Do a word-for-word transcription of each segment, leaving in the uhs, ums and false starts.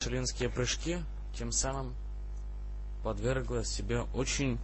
мишелинские прыжки, тем самым подвергла себе очень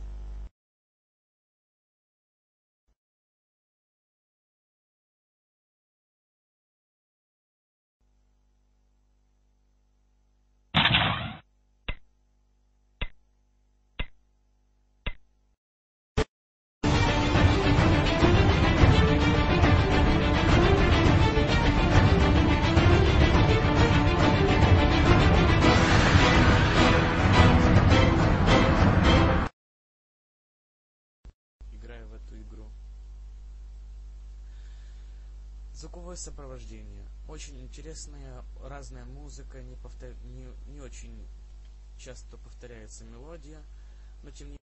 играя в эту игру. Звуковое сопровождение. Очень интересная, разная музыка, не, повтор... не, не очень часто повторяется мелодия, но тем не